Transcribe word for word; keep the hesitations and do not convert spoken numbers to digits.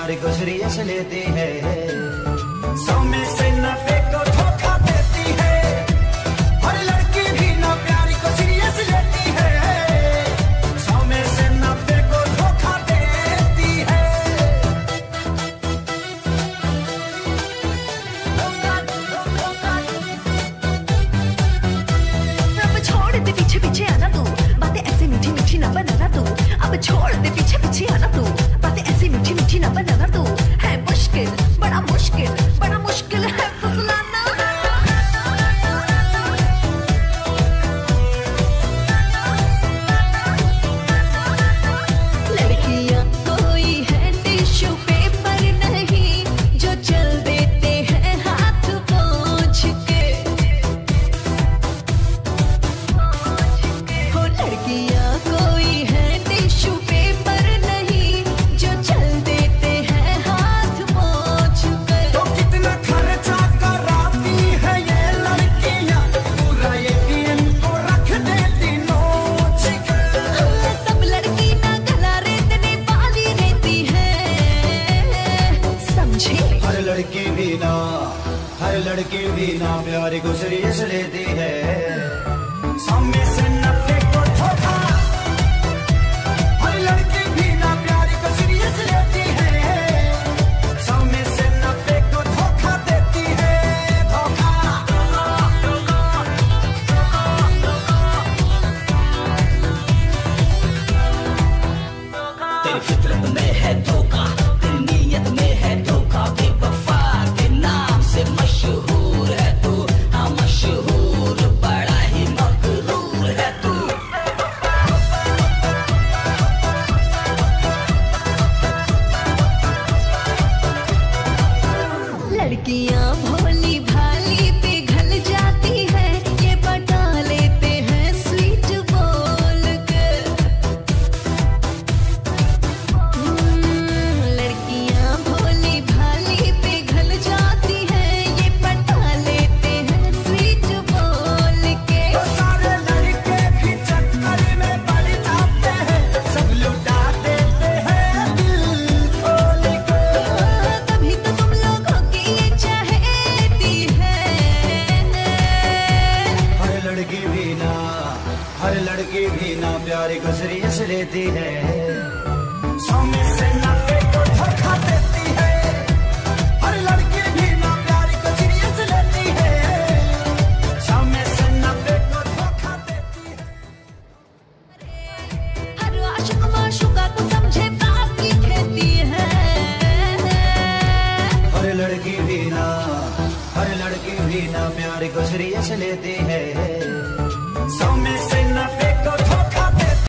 प्यार को सीरियस लेती है। सौ में से नब्बे को धोखा देती है। हर लड़की भी ना प्यार को सीरियस लेती है। सौ में से नब्बे को धोखा देती है। अब छोड़ दे पीछे पीछे आना तू, बातें ऐसे मीठी मीठी ना बनाना तू। अब छोड़ दे पीछे पीछे आना तू, बातें ऐसी मीठी मीठी ना बनाना तू। है मुश्किल, बड़ा मुश्किल, बड़ा मुश्किल है फुसलाना। लड़कियां कोई है टिश्यू पेपर नहीं, जो चल देते हैं हाथ पोंछ के। हो लड़कियां कोई है टिश्यू पेपर नहीं, जो चल देते हैं हाथ पोंछ के। तो कितना खर्चा कराती है ये लड़कियां, पूरा यकीन को रख देती नोच के। सब लड़की ना गला रेतने वाली रहती है, समझे? हर लड़की भी ना, हर लड़की भी ना प्यार को सीरियस लेती है। सौ में से नब्बे को धोखा। हर लड़की भी ना प्यार को सीरियस लेती है। सौ में से नब्बे को धोखा देती है। धोखा। तेरी फितरत में है धोखा, तेरी नीयत में है धोखा। बेवफा के नाम से मशहूर है तू, हाँ मशहूर, बड़ा ही मकरूर है तू। लड़कियां भोली भाली पिघल जाती है, ये पटा लेते हैं स्वीट बोल के। हम्म, लड़कियां भोली भाली पिघल जाती है, ये पटा लेते हैं स्वीट बोल के। तो सारे लड़के भी चक्कर में पड़ जाते हैं, सब लुटा देते हैं दिल खोल के। तभी तो तुम लोगों की ये चाहती है। हर लड़की भी ना, हर लड़की भी ना प्यार को सीरियस लेती है। सौ में से नब्बे को धोखा देती है। हर लड़की भी ना प्यार को सीरियस लेती है। सौ में से नब्बे को धोखा देती है। हर आशिक माशूका को समझे बाप की खेती है। हर लड़की भी ना, हर लड़की भी ना प्यार को सीरियस लेती है। सौ में से नब्बे को धोखा